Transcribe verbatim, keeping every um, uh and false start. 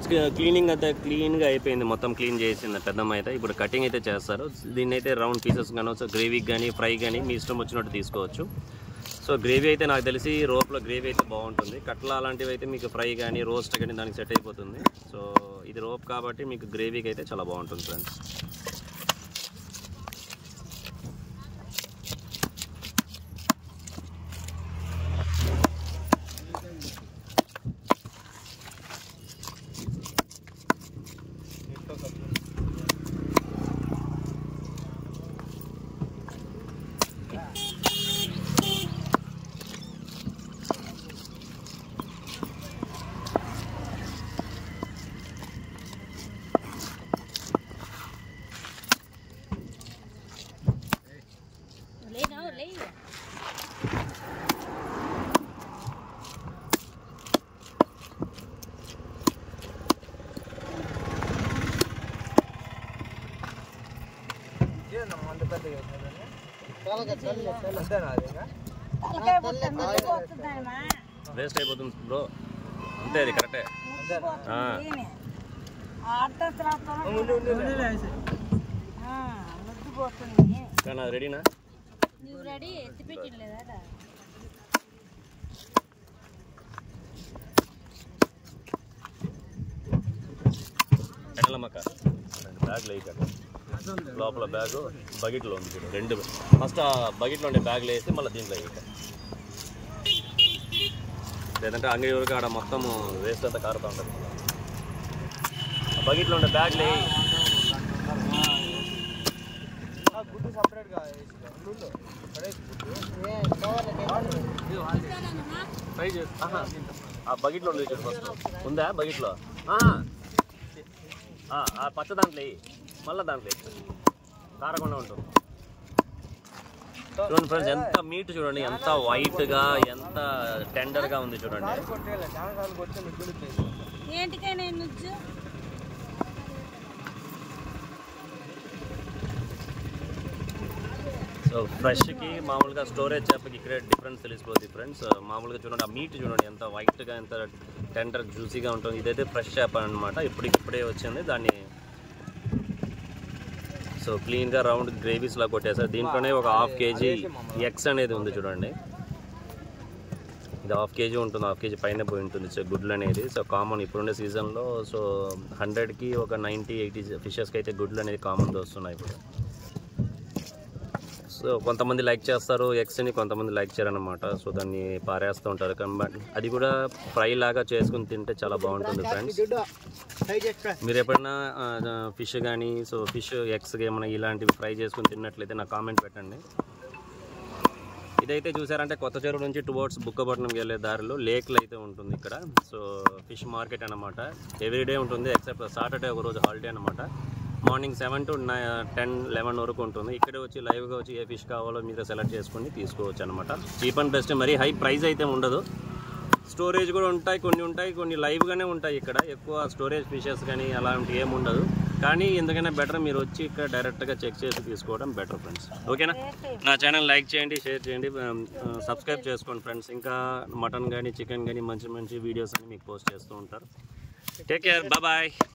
Cleaning అయితే క్లీన్గా అయిపోయింది, మొత్తం క్లీన్ చేసింది పెద్దమ్మ అయితే. ఇప్పుడు కటింగ్ అయితే చేస్తారు. దీన్ని అయితే రౌండ్ పీసెస్ కానొచ్చు, గ్రేవీకి కానీ ఫ్రై కానీ మీ ఇష్టం వచ్చినట్టు తీసుకోవచ్చు. సో గ్రేవీ అయితే నాకు తెలిసి రోప్లో గ్రేవీ అయితే బాగుంటుంది. కట్ల అలాంటివి అయితే మీకు ఫ్రై కానీ రోస్ట్ కానీ దానికి సెట్ అయిపోతుంది. సో ఇది రోప్ కాబట్టి మీకు గ్రేవీకి అయితే చాలా బాగుంటుంది ఫ్రెండ్స్. వేస్ట్ అయిపోతుంది బ్రో, అంతే, అది కరెక్టే. రెడీనా? ఎండలమ్మక్క బ్యాగ్ లేక లోపల బ్యాగు బకెట్లో ఉంది చూడు, రెండు ఫస్ట్ ఆ బకెట్లో ఉండే బ్యాగ్లో వేసి మళ్ళీ దీంట్లో వేయక, లేదంటే అంగడి వరకు ఆడ మొత్తం వేస్ట్ అంతా కారుతూ ఉంటుంది. ఆ బకెట్లో ఉండే బ్యాగ్లో ఫ్రై చేస్తా. ఆ బకెట్లో ఉంది చూడు ఫస్ట్, ఉందా బకెట్లో? ఆ పచ్చ దాంట్లో వేయి, మళ్ళీ దాంట్లో కారకుండా ఉంటుంది. చూడండి ఫ్రెండ్స్, ఎంత మీట్ చూడండి, ఎంత వైట్గా ఎంత టెండర్గా ఉంది చూడండి. సో ఫ్రెష్కి మామూలుగా స్టోరేజ్ చేపకి ఇక్కడ డిఫరెన్స్ తెలిసిపోతుంది ఫ్రెండ్స్. మామూలుగా చూడండి, ఆ మీట్ చూడండి ఎంత వైట్గా ఎంత టెండర్ జ్యూసీగా ఉంటుంది. ఇదైతే ఫ్రెష్ చేప అనమాట, ఇప్పటికిప్పుడే వచ్చింది. దాన్ని సో క్లీన్గా రౌండ్ గ్రేవీస్లా కొట్టేసారు. దీంట్లోనే ఒక హాఫ్ కేజీ ఎగ్స్ అనేది ఉంది చూడండి. ఇది హాఫ్ కేజీ ఉంటుంది, హాఫ్ కేజీ పైన పోయి ఉంటుంది సో గుడ్లు అనేది. సో కామన్ ఇప్పుడుండే సీజన్లో సో హండ్రెడ్కి ఒక నైంటీ ఎయిటీ ఫిషెస్కి అయితే గుడ్లు అనేది కామన్గా వస్తున్నాయి ఇప్పుడు. సో కొంతమంది లైక్ చేస్తారు ఎగ్స్ని, కొంతమంది లైక్ చేయరనమాట. సో దాన్ని పారేస్తూ ఉంటారు. కానీ అది కూడా ఫ్రై లాగా చేసుకుని తింటే చాలా బాగుంటుంది ఫ్రెండ్స్. మీరు ఎప్పుడైనా ఫిష్ కానీ సో ఫిష్ ఎగ్స్ ఏమైనా ఇలాంటివి ఫ్రై చేసుకుని తిన్నట్లయితే నాకు కామెంట్ పెట్టండి. ఇదైతే చూసారంటే కొత్త చెరువు నుంచి టువర్డ్స్ బుక్కపట్నంకి వెళ్ళే దారిలో లేక్లు అయితే ఉంటుంది ఇక్కడ. సో ఫిష్ మార్కెట్ అనమాట, ఎవ్రీడే ఉంటుంది ఎక్సెప్ట్ సాటర్డే ఒక రోజు హాలిడే అనమాట. Morning seven to nine ten eleven వరకు ఉంటుంది. ఇక్కడే వచ్చి లైవ్గా వచ్చి ఏ ఫిష్ కావాలో మీరు సెలెక్ట్ చేసుకుని తీసుకోవచ్చు అనమాట. చీప్ అండ్ బెస్ట్, మరీ హై ప్రైస్ అయితే ఉండదు. స్టోరేజ్ కూడా ఉంటాయి, కొన్ని ఉంటాయి, కొన్ని లైవ్గానే ఉంటాయి. ఇక్కడ ఎక్కువ స్టోరేజ్ ఫిషెస్ కానీ అలాంటివి ఏమి ఉండదు. కానీ ఎందుకైనా బెటర్ మీరు వచ్చి ఇక్కడ డైరెక్ట్గా చెక్ చేసి తీసుకోవడం బెటర్ ఫ్రెండ్స్. ఓకేనా? నా ఛానల్ లైక్ చేయండి, షేర్ చేయండి, సబ్స్క్రైబ్ చేసుకోండి ఫ్రెండ్స్. ఇంకా మటన్ కానీ చికెన్ కానీ మంచి మంచి వీడియోస్ అని మీకు పోస్ట్ చేస్తూ ఉంటారు. Take care, bye bye.